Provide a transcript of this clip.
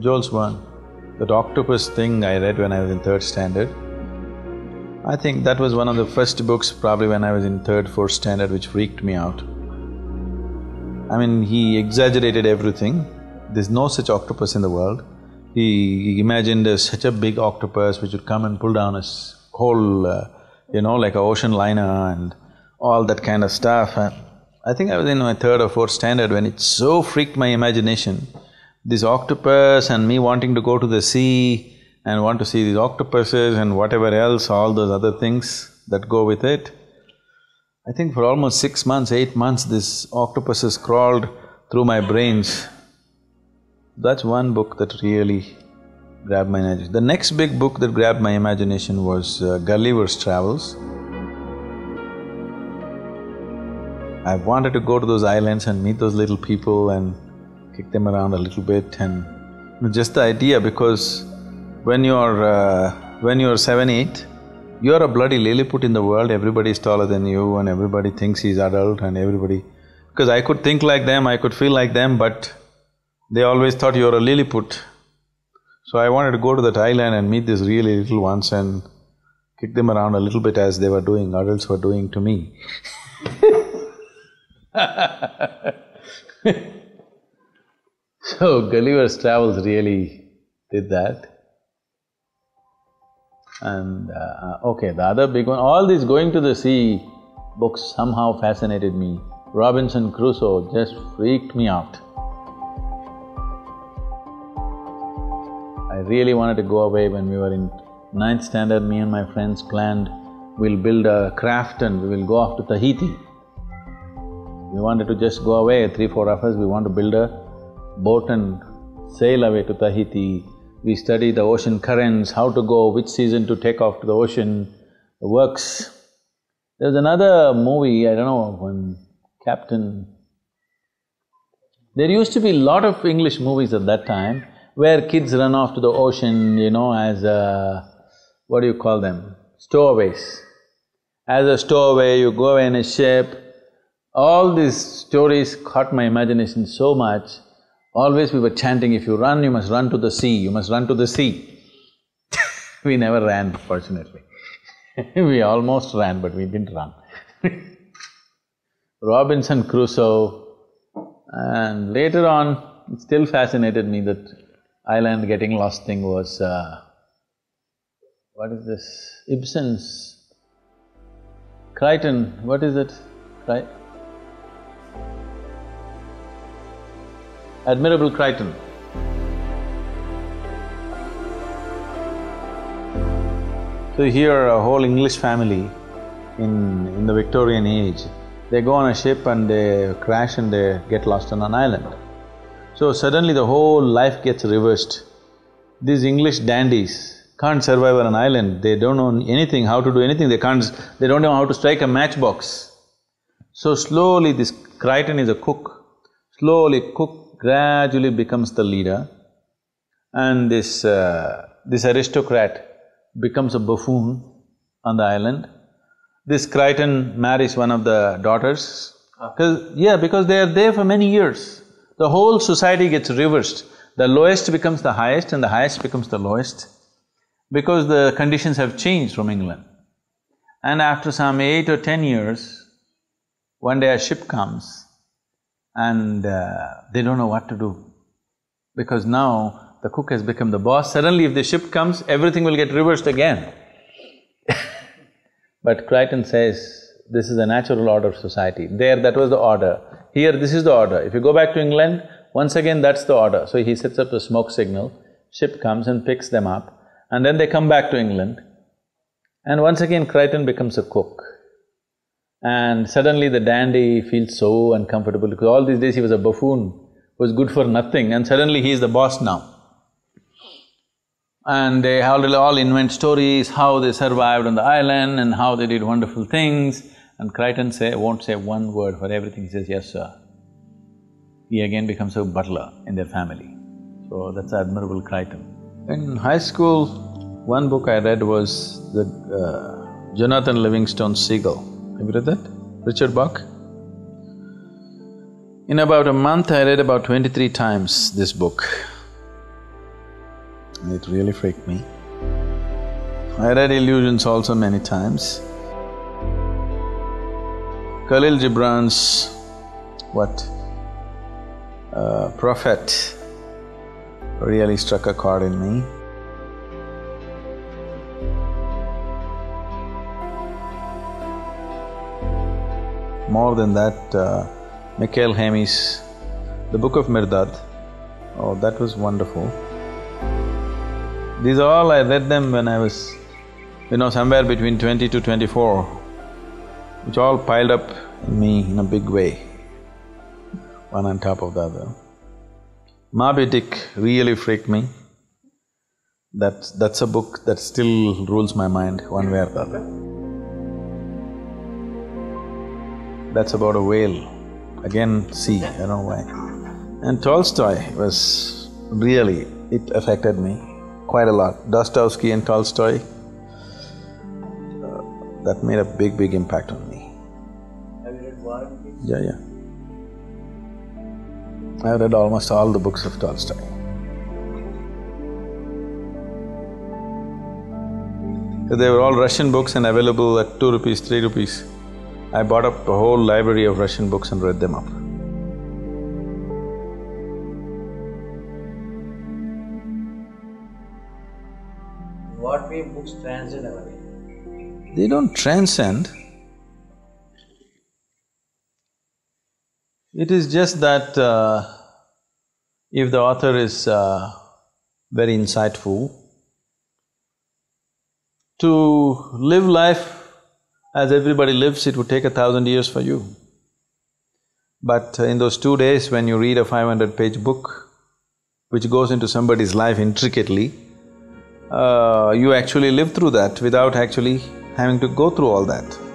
Joel's one. That octopus thing I read when I was in third standard. I think that was one of the first books probably when I was in third, fourth standard which freaked me out. I mean, he exaggerated everything. There's no such octopus in the world. He imagined such a big octopus which would come and pull down his whole, like a ocean liner and all that kind of stuff. And I think I was in my third or fourth standard when it so freaked my imagination. This octopus and me wanting to go to the sea and want to see these octopuses and whatever else, all those other things that go with it. I think for almost 6 months, 8 months, this octopuses crawled through my brains. That's one book that really grabbed my imagination. The next big book that grabbed my imagination was Gulliver's Travels. I wanted to go to those islands and meet those little people and kick them around a little bit, and just the idea, because when you're 7, 8, you're a bloody Lilliput in the world, everybody is taller than you and everybody thinks he's adult and everybody… Because I could think like them, I could feel like them, but they always thought you're a Lilliput. So I wanted to go to that island and meet these really little ones and kick them around a little bit as they were doing, adults were doing to me. So Gulliver's Travels really did that. And okay, the other big one, all these going to the sea books somehow fascinated me. Robinson Crusoe just freaked me out. I really wanted to go away. When we were in 9th standard, me and my friends planned, we'll build a craft and we will go off to Tahiti. We wanted to just go away, 3-4 of us, we want to build a boat and sail away to Tahiti. We study the ocean currents, how to go, which season to take off to the ocean, the works. There's another movie, I don't know, when Captain… There used to be a lot of English movies at that time where kids run off to the ocean, as what do you call them? Stowaways. As a stowaway, you go away in a ship. All these stories caught my imagination so much. Always we were chanting, if you run, you must run to the sea, you must run to the sea. We never ran, fortunately. We almost ran, but we didn't run. Robinson Crusoe, and later on, it still fascinated me that island getting lost thing was… what is this? Ibsen's… Crichton, what is it? Admirable Crichton. So here a whole English family in the Victorian age, they go on a ship and they crash and they get lost on an island. So suddenly the whole life gets reversed. These English dandies can't survive on an island, they don't know anything, how to do anything, they don't know how to strike a matchbox. So slowly this Crichton is a cook, slowly cook gradually becomes the leader, and this aristocrat becomes a buffoon on the island. This Crichton marries one of the daughters, because they are there for many years. The whole society gets reversed. The lowest becomes the highest and the highest becomes the lowest, because the conditions have changed from England. And after some 8 or 10 years, one day a ship comes and they don't know what to do, because now the cook has become the boss. Suddenly if the ship comes, everything will get reversed again. But Crichton says, this is the natural order of society. There, that was the order. Here, this is the order. If you go back to England, once again that's the order. So he sets up a smoke signal, ship comes and picks them up, and then they come back to England. And once again Crichton becomes a cook. And suddenly the dandy feels so uncomfortable, because all these days he was a buffoon, was good for nothing, and suddenly he is the boss now. And they all invent stories, how they survived on the island and how they did wonderful things. And Crichton won't say one word for everything, he says, yes, sir. He again becomes a butler in their family. So that's Admirable Crichton. In high school, one book I read was the Jonathan Livingstone Seagull. Have you read that? Richard Bach? In about a month, I read about 23 times this book. It really freaked me. I read Illusions also many times. Khalil Gibran's Prophet really struck a chord in me. More than that, Mikhail Hami's The Book of Mirdad, oh, that was wonderful. These all I read them when I was, somewhere between 20 to 24, which all piled up in me in a big way, one on top of the other. Moby Dick really freaked me. That's a book that still rules my mind one way or the other. That's about a whale, again sea, I don't know why. And Tolstoy was really… it affected me quite a lot. Dostoevsky and Tolstoy, that made a big impact on me. Have you read War and Peace? Yeah. I've read almost all the books of Tolstoy. They were all Russian books and available at 2 rupees, 3 rupees. I bought up a whole library of Russian books and read them up. In what way books transcend our life? They don't transcend. It is just that if the author is very insightful, to live life as everybody lives, it would take 1,000 years for you. But in those 2 days when you read a 500-page book, which goes into somebody's life intricately, you actually live through that without actually having to go through all that.